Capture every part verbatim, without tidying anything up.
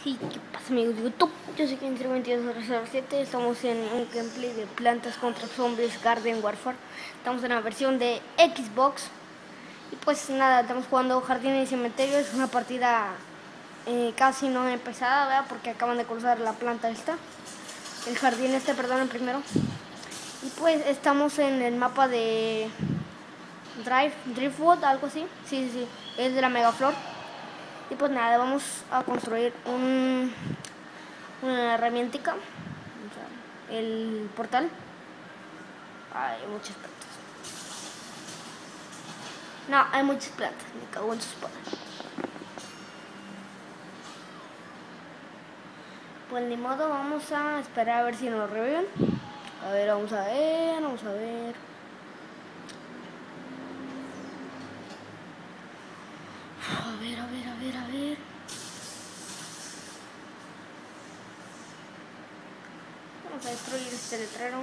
Sí, ¿qué pasa, amigos de YouTube? Yo soy quince veintidós cero siete. Estamos en un gameplay de Plantas contra Zombies Garden Warfare. Estamos en la versión de Xbox. Y pues nada, estamos jugando Jardines y Cementerio. Es una partida eh, casi no empezada, ¿verdad? Porque acaban de cruzar la planta esta. El jardín este, perdón, primero. Y pues estamos en el mapa de Drive, Driftwood, algo así. Sí, sí, sí. Es de la Megaflor. Y pues nada, vamos a construir un, una herramientica, o sea, el portal. Hay muchas plantas. No, hay muchas plantas, me cago en sus padres. Pues ni modo, vamos a esperar a ver si nos reviven. A ver, vamos a ver, vamos a ver. A ver, a ver, a ver, a ver. Vamos a destruir este letrero.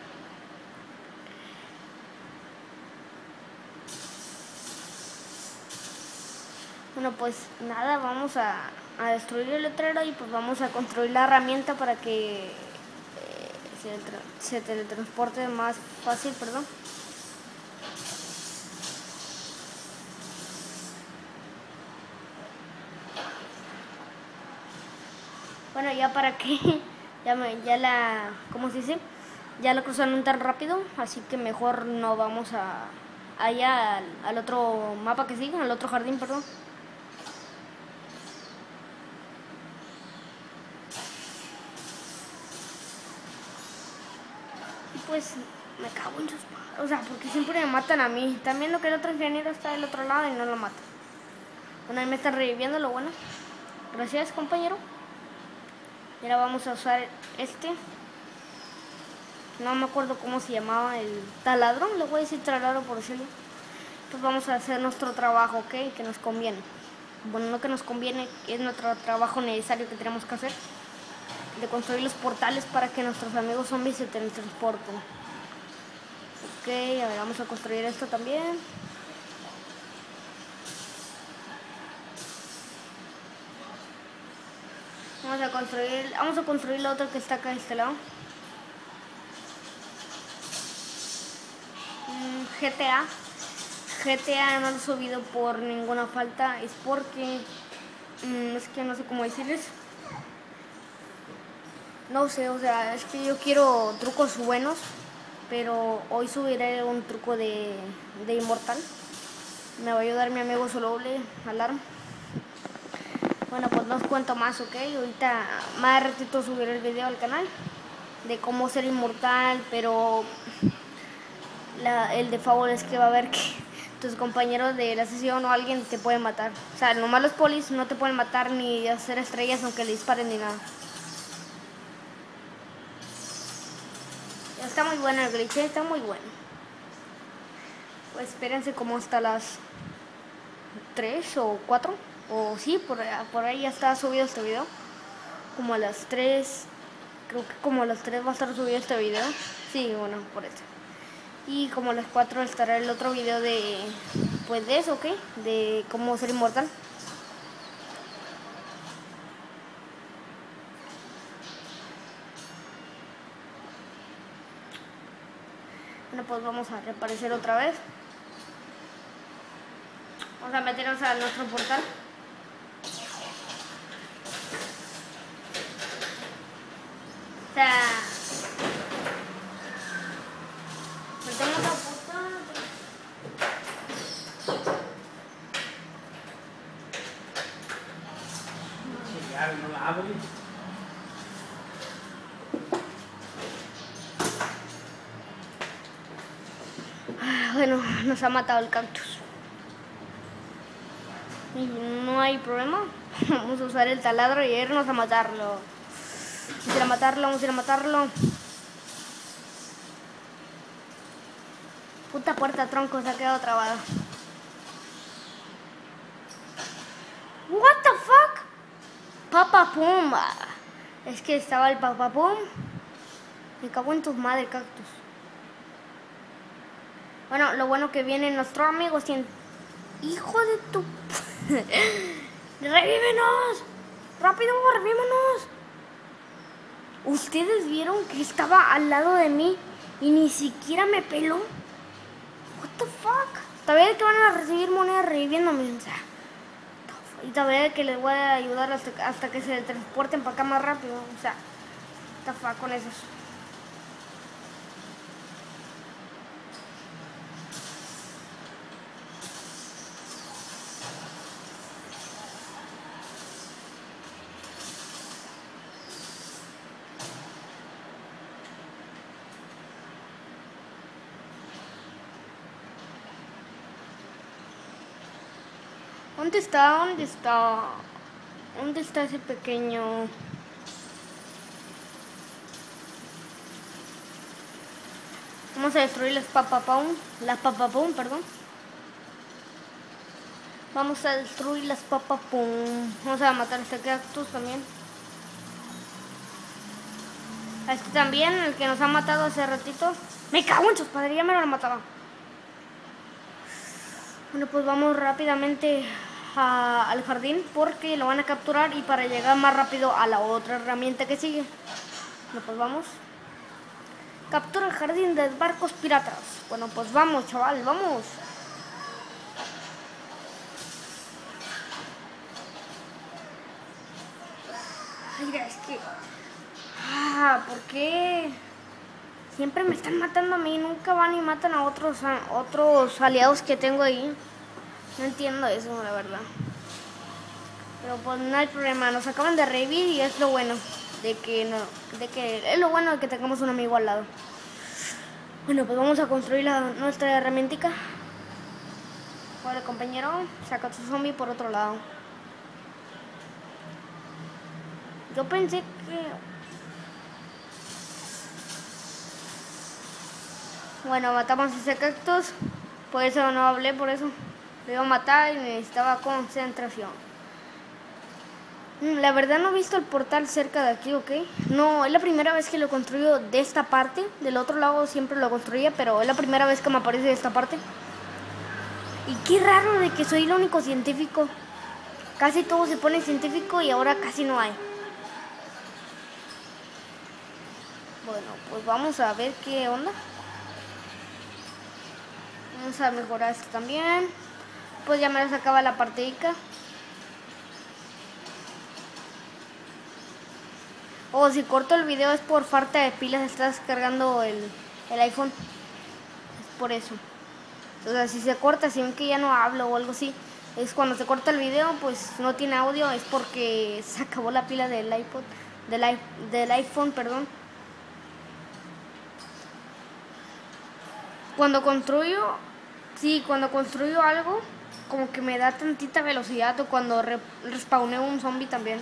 Bueno, pues nada, vamos a, a destruir el letrero y pues vamos a construir la herramienta para que eh, se, se teletransporte más fácil, perdón. Bueno, ya para que ya, me, ya la, ¿cómo se dice? Ya la cruzaron tan rápido, así que mejor no vamos a allá al, al otro mapa que sigue, al otro jardín, perdón. Y pues me cago en sus padres, o sea, porque siempre me matan a mí. También lo que el otro ingeniero está del otro lado y no lo mata. Bueno, ahí me están reviviendo, lo bueno. Gracias, compañero. Y ahora vamos a usar este. No me acuerdo cómo se llamaba, el taladro. Le voy a decir taladro por decirlo. Pues vamos a hacer nuestro trabajo, ¿ok? Que nos conviene. Bueno, no que nos conviene, es nuestro trabajo necesario que tenemos que hacer. De construir los portales para que nuestros amigos zombies se teletransporten. Ok, a ver, vamos a construir esto también. Vamos a construir, vamos a construir la otra que está acá de este lado. Mm, G T A. G T A no lo he subido por ninguna falta. Es porque... Mm, es que no sé cómo decirles. No sé, o sea, es que yo quiero trucos buenos. Pero hoy subiré un truco de, de inmortal. Me va a ayudar mi amigo Soloble, Alarm. Bueno, pues no os cuento más, ¿ok? Ahorita más ratito subiré el video al canal de cómo ser inmortal, pero la, el de favor es que va a ver que tus compañeros de la sesión o alguien te puede matar. O sea, nomás los polis no te pueden matar ni hacer estrellas aunque le disparen ni nada. Está muy bueno el glitch, está muy bueno. Pues espérense como hasta las tres o cuatro. O sí, por, por ahí ya está subido este video. Como a las tres. Creo que como a las tres va a estar subido este video. Sí, bueno, por eso. Y como a las cuatro estará el otro video de... Pues de eso, ¿ok? De cómo ser inmortal. Bueno, pues vamos a reaparecer otra vez. Vamos a meternos a nuestro portal. O sea... Metemos la puerta... Ya no la abres. Bueno, nos ha matado el cactus. Y no hay problema. Vamos a usar el taladro y irnos a matarlo. Vamos a ir a matarlo, vamos a ir a matarlo. Puta puerta, tronco, se ha quedado trabada. What the fuck? Papa Pum. Es que estaba el Papa Pum. Me cago en tus madres, cactus. Bueno, lo bueno que viene nuestro amigo. Hijo de tu... ¡Revívenos! ¡Rápido, revímonos! ¿Ustedes vieron que estaba al lado de mí y ni siquiera me peló? What the fuck? Todavía que van a recibir monedas reviviéndome, o sea. Y todavía que les voy a ayudar hasta, hasta que se transporten para acá más rápido, o sea. What the fuck con esos. ¿Dónde está? ¿Dónde está? ¿Dónde está ese pequeño? Vamos a destruir las papapum, las papapum, perdón. Vamos a destruir las papapum. Vamos a matar a este cactus también. A este también, el que nos ha matado hace ratito. Me cago en sus padres, ya me lo mataba. Bueno, pues vamos rápidamente a, al jardín porque lo van a capturar y para llegar más rápido a la otra herramienta que sigue. Bueno, pues vamos. Captura el jardín de barcos piratas. Bueno, pues vamos, chaval, vamos. Ay, es que... Ah, ¿por qué? Siempre me están matando a mí, nunca van y matan a otros, a otros aliados que tengo ahí. No entiendo eso, la verdad. Pero pues no hay problema, nos acaban de revivir y es lo bueno. De que no, de que es lo bueno de que tengamos un amigo al lado. Bueno, pues vamos a construir la, nuestra herramientica. Vale, compañero, saca tu zombie por otro lado. Yo pensé que... Bueno, matamos ese cactus. Por eso no hablé, por eso. Lo iba a matar y necesitaba concentración. La verdad no he visto el portal cerca de aquí, ¿ok? No, es la primera vez que lo construyo de esta parte. Del otro lado siempre lo construía, pero es la primera vez que me aparece de esta parte. Y qué raro de que soy el único científico. Casi todo se pone científico y ahora casi no hay. Bueno, pues vamos a ver qué onda. Vamos a mejorar esto también. Pues ya me sacaba la partidita. O si corto el video es por falta de pilas, está descargando el, el iPhone. Es por eso. O sea, si se corta, si ven que ya no hablo o algo así, es cuando se corta el video, pues no tiene audio, es porque se acabó la pila del iPod, del, del iPhone, perdón. Cuando construyo, sí, cuando construyo algo, como que me da tantita velocidad, o cuando re, respawneo un zombie también.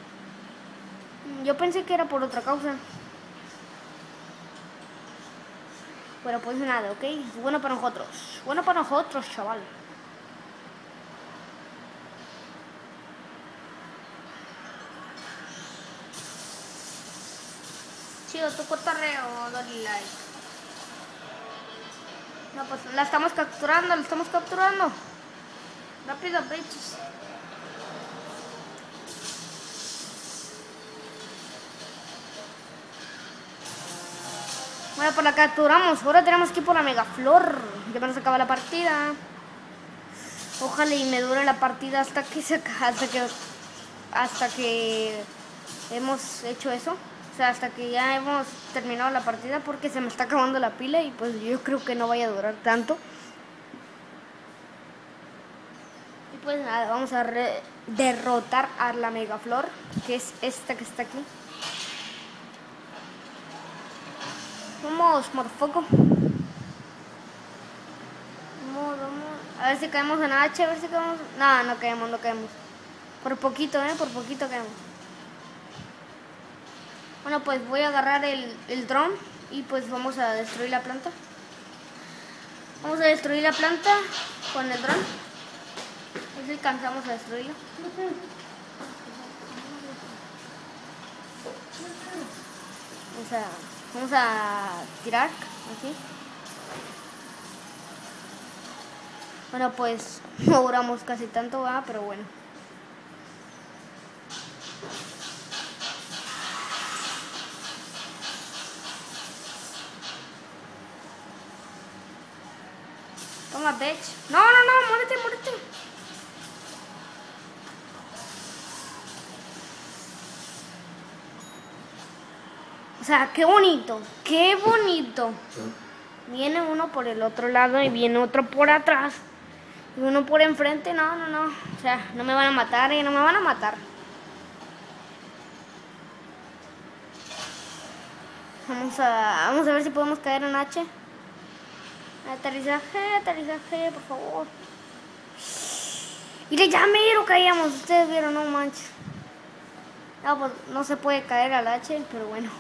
Yo pensé que era por otra causa. Pero pues nada, ¿ok? Es bueno para nosotros. Bueno para nosotros, chaval. Chido, tu cotorreo, dale like. No, pues la estamos capturando, la estamos capturando. Rápido, bitches. Bueno, pues la capturamos. Ahora tenemos que ir por la megaflor. Ya me nos acaba la partida. Ojalá y me dure la partida hasta que se hasta que hasta que hemos hecho eso. O sea, hasta que ya hemos terminado la partida, porque se me está acabando la pila y pues yo creo que no vaya a durar tanto. Y pues nada, vamos a derrotar a la megaflor, que es esta que está aquí. Vamos, motherfucker. Vamos, vamos. A ver si caemos en H, a ver si caemos. No, no caemos, no caemos. Por poquito, eh, por poquito caemos. Bueno, pues voy a agarrar el, el dron y pues vamos a destruir la planta. Vamos a destruir la planta con el dron. A ver si alcanzamos a destruirla. Vamos a, vamos a tirar aquí. Bueno, pues no duramos casi tanto, ¿verdad? Pero bueno. Toma, bitch. No, no, no, muérete, muérete. O sea, qué bonito, qué bonito. Viene uno por el otro lado y viene otro por atrás. Y uno por enfrente, no, no, no. O sea, no me van a matar y no me van a matar. Vamos a, vamos a ver si podemos caer en H. Aterrizaje, aterrizaje, por favor. Mire, ya mero caíamos. Ustedes vieron, no manches. No, pues no se puede caer al H, pero bueno.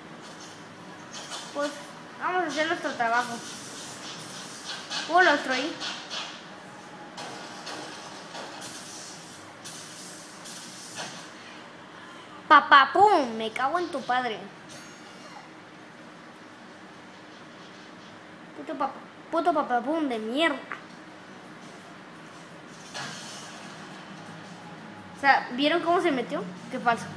Pues vamos a hacer nuestro trabajo. ¿Cómo lo estoy? Papá, pum, me cago en tu padre. Puto papá, puto papá, pum, de mierda. O sea, ¿vieron cómo se metió? Qué falso.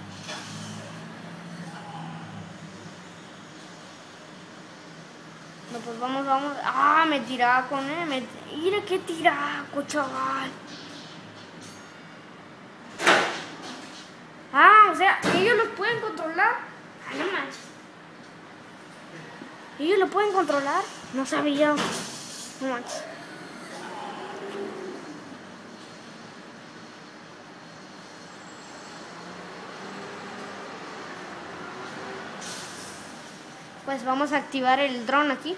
No, pues vamos, vamos. Ah, me tiraco, ¿eh? Me... Mira qué tiraco, chaval. Ah, o sea, ellos los pueden controlar. Ah, no manches. Ellos lo pueden controlar. No sabía. No manches. Pues vamos a activar el dron aquí.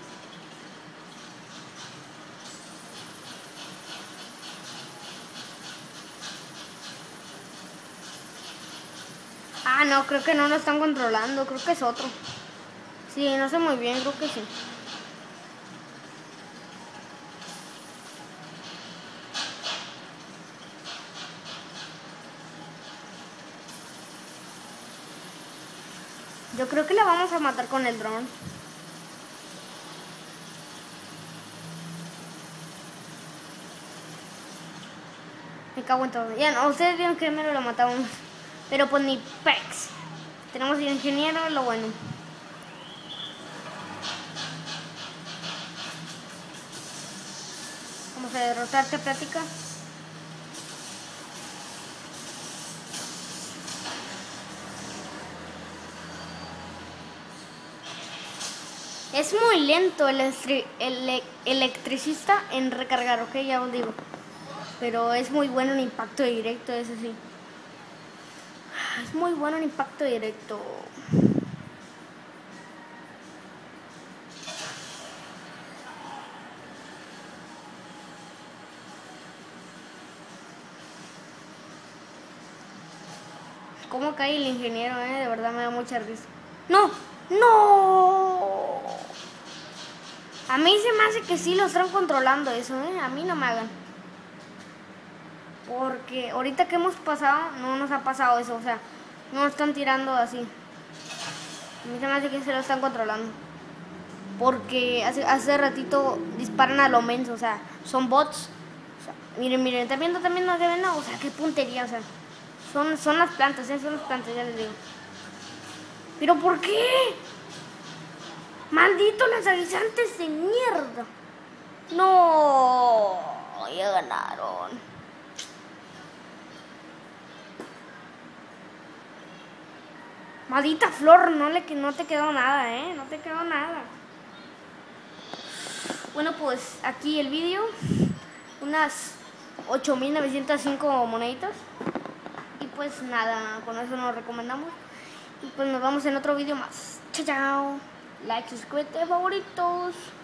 Ah, no, creo que no lo están controlando, creo que es otro. Sí, no sé muy bien, creo que sí. Yo creo que la vamos a matar con el dron. Me cago en todo. Ya no, ustedes vieron que me lo matamos. Pero pues ni pex. Tenemos el ingeniero, lo bueno. Vamos a derrotarte, plática. Es muy lento el, el electricista en recargar, ok, ya os digo. Pero es muy bueno en impacto directo, eso sí. Es muy bueno en impacto directo. ¿Cómo cae el ingeniero, eh? De verdad me da mucha risa. ¡No! ¡No! A mí se me hace que sí lo están controlando eso, ¿eh? A mí no me hagan. Porque ahorita que hemos pasado, no nos ha pasado eso, o sea, no nos están tirando así. A mí se me hace que se lo están controlando. Porque hace, hace ratito disparan a lo menso, o sea, son bots. O sea, miren, miren, ¿están viendo también no deben? No, o sea, qué puntería, o sea. Son, son las plantas, ¿eh? Son las plantas, ya les digo. ¿Pero por qué? ¡Malditos lanzaguisantes de mierda! ¡No! Ya ganaron. Maldita flor, no, le, no te quedó nada, ¿eh? No te quedó nada. Bueno, pues aquí el vídeo. Unas ocho mil novecientas cinco moneditas. Y pues nada, con eso nos recomendamos. Y pues nos vemos en otro vídeo más. Chao, chao. Like, suscríbete, favoritos.